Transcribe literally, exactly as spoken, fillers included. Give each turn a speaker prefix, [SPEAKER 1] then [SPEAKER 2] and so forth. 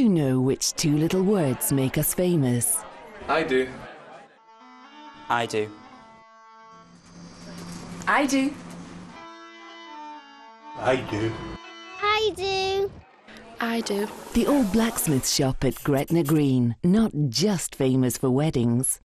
[SPEAKER 1] you know which two little words make us famous?
[SPEAKER 2] I do.
[SPEAKER 3] I do.
[SPEAKER 4] I do.
[SPEAKER 5] I do.
[SPEAKER 6] I do.
[SPEAKER 7] I do.
[SPEAKER 1] The Old Blacksmiths shop at Gretna Green, not just famous for weddings.